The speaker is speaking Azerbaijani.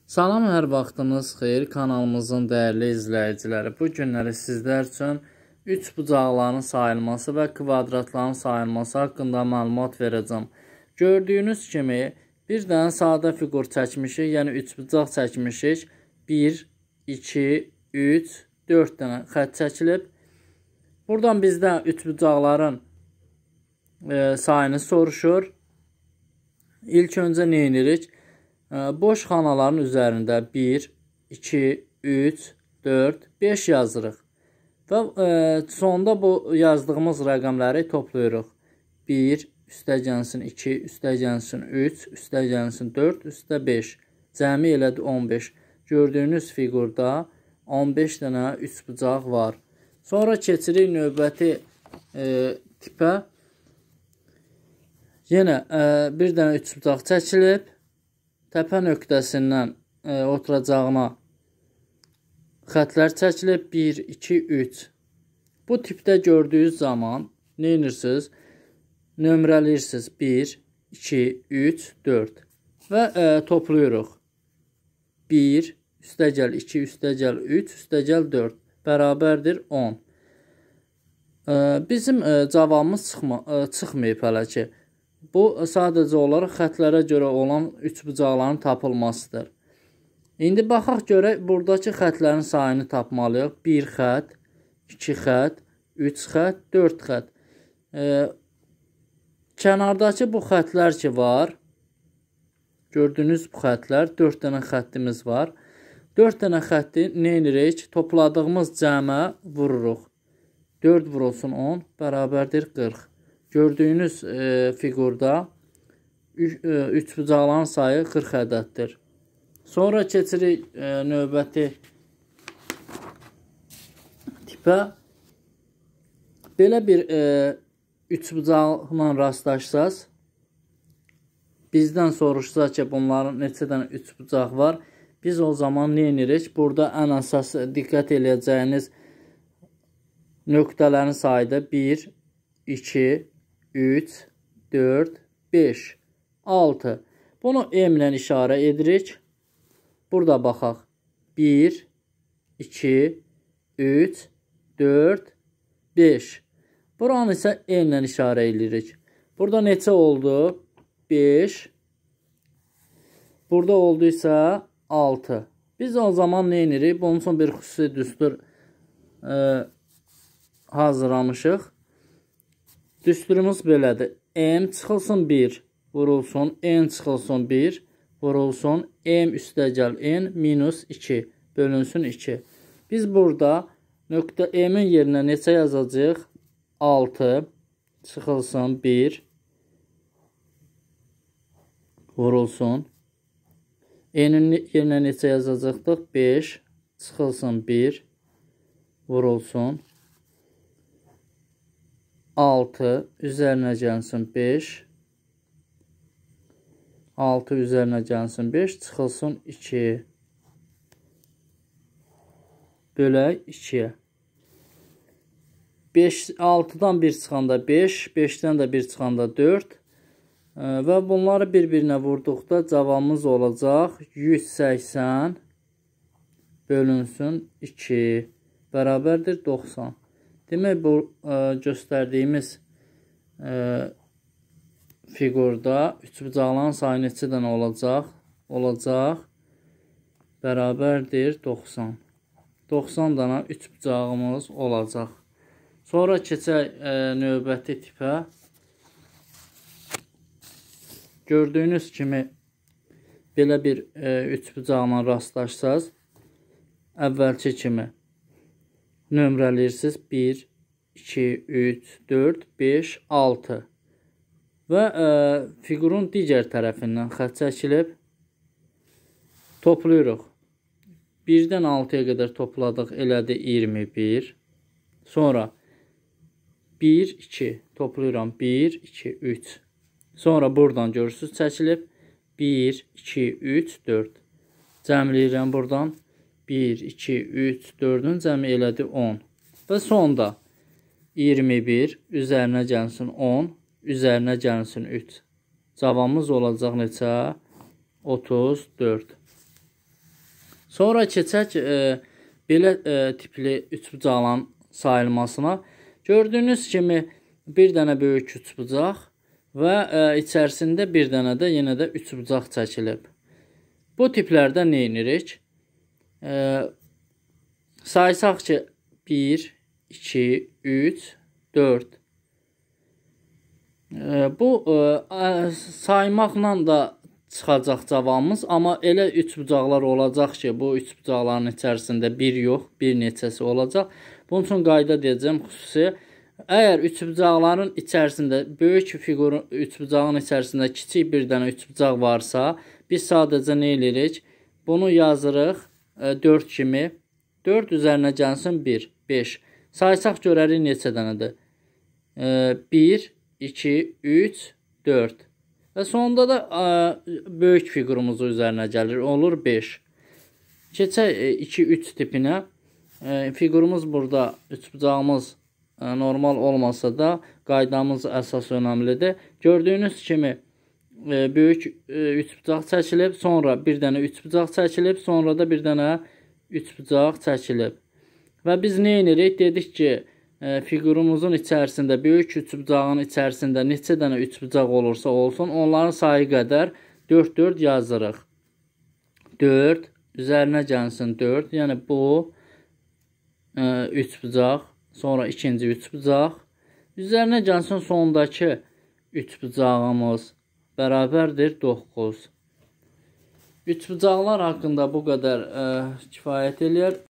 Salam, hər vaxtınız xeyir kanalımızın dəyərli izləyiciləri. Bu günləri sizlər üçün 3 bucaqların sayılması və kvadratların sayılması haqqında məlumat verəcəm. Gördüyünüz kimi bir dənə sadə fiqur çəkmişik, yəni 3 bucaq çəkmişik. 1, 2, 3, 4 dənə xətt çəkilib. Buradan bizdən 3 bucaqların sayını soruşur. İlk öncə nə edirik? Boş xanaların üzərində 1, 2, 3, 4, 5 yazırıq. Və sonda bu yazdığımız rəqəmləri toplayırıq. 1, üstə gəlsin 2, üstə gəlsin 3, üstə gəlsin 4, üstə 5. Cəmi elədi 15. Gördüyünüz fiqurda 15 dənə 3 bucaq var. Sonra keçirik növbəti tipə. Yenə bir dənə 3 bucaq çəkilib. Təpə nöqtəsindən oturacağına xətlər çəkilib. 1, 2, 3. Bu tipdə gördüyünüz zaman nə edirsiniz? Nömrələyirsiniz. 1, 2, 3, 4. Və toplayırıq. 1, üstə gəl 2, üstə gəl 3, üstə gəl 4. Bərabərdir 10. Bizim cavabımız çıxmayıb hələ ki. Bu sadəcə olaraq xətlərə görə olan 3 bucaqların tapılmasıdır. İndi baxaq görək, buradakı xətlərin sayını tapmalıyıq. 1 xət, 2 xət, 3 xət, 4 xət. Kənardakı bu xətlər ki var, gördüyünüz bu xətlər, 4 dənə xəttimiz var. 4 dənə xətti nə edirik? Topladığımız cəmə vururuq. 4 vurulsun 10, bərabərdir 40. Gördüyünüz fiqurda 3 bucaqların sayı 40 ədəddir. Sonra keçirik növbəti tipə. Belə bir 3 bucaqla rastlaşsaz, bizdən soruşsa ki, bunların neçə dənə 3 bucaq var, biz o zaman nə edirik? Burada ən əsas diqqət eləyəcəyiniz nöqtələrin sayıda 1, 2, 3, 4, 5, 6. Bunu M ilə işarə edirik. Burada baxaq. 1, 2, 3, 4, 5. Buranı isə M ilə işarə edirik. Burada neçə oldu? 5. Burada olduysa 6. Biz o zaman nə edirik? Bunun üçün bir xüsusi düstur hazırlamışıq. Düsturumuz belədir. M çıxılsın 1, vurulsun. N çıxılsın 1, vurulsun. M üstə gəl N minus 2, bölünsün 2. Biz burada nöqtə M-in yerinə neçə yazacağıq? 6, çıxılsın 1, vurulsun. N-in yerinə neçə yazacaqdıq? 5, çıxılsın 1, vurulsun. 6 üzərinə gəlsin 5. 6 üzərinə gəlsin 5. Çıxılsın 2. Bölək 2-yə. 6-dan 1 çıxanda 5. 5-dən də 1 çıxanda 4. Və bunları bir-birinə vurduqda cavabımız olacaq 180 bölünsün 2. Bərabərdir 90. Demək, bu göstərdiyimiz fiqurda 3 bucaqların sayı neçə dənə olacaq? Olacaq. Bərabərdir 90. 90 dənə 3 bucağımız olacaq. Sonra keçək növbəti tipə. Gördüyünüz kimi belə bir 3 bucaqla rastlaşsaz, əvvəlki kimi nömrələyirsiniz. 1, 2, 3, 4, 5, 6. Və fiqurun digər tərəfindən xətt çəkilib. Toplayırıq. 1-dən 6-ya qədər topladıq, elədi 21. Sonra 1, 2, toplayıram. 1, 2, 3. Sonra buradan görürsünüz çəkilib. 1, 2, 3, 4. Cəmləyirəm buradan. 1, 2, 3, 4-ün cəmi elədi 10. Və sonda 21 üzərinə gəlsin 10, üzərinə gəlsin 3. Cavabımız olacaq neçə? 34. Sonra keçək belə tipli üçbucaqların sayılmasına. Gördüyünüz kimi bir dənə böyük üçbucaq və içərisində bir dənə də yenə də üçbucaq çəkilib. Bu tiplərdə nə edirik? Saysaq ki 1, 2, 3, 4. Bu saymaqla da çıxacaq cavabımız, amma elə üçbucaqlar olacaq ki, bu üçbucaqların içərisində bir yox, bir neçəsi olacaq. Bunun üçün qayda deyəcəm xüsusi. Əgər üçbucaqların içərisində, böyük fiqurun üçbucağın içərisində kiçik bir dənə üçbucaq varsa, biz sadəcə nə edirik? Bunu yazırıq 4 kimi. 4 üzərinə gəlsin 1, 5. Saysaq görərik neçə dənədir? 1, 2, 3, 4. Və sonunda da böyük fiqurumuzun üzərinə gəlir. Olur 5. Keçək 2-3 tipinə. Fiqurumuz burada, üçbucağımız normal olmasa da qaydamız əsas önəmlidir. Gördüyünüz kimi böyük üçbucaq çəkilib, sonra bir dənə üçbucaq çəkilib, sonra da bir dənə üçbucaq çəkilib. Və biz nə edirik? Dedik ki, fiqurumuzun içərisində, böyük üçbucağın içərisində neçə dənə üçbucaq olursa olsun, onların sayı qədər 4-4 yazırıq. 4, üzərinə gəlsin 4, yəni bu üçbucaq, sonra ikinci üçbucaq, üzərinə gəlsin sondakı üçbucağımız bərabərdir 9. Üçbucaqlar haqqında bu qədər kifayət eləyər.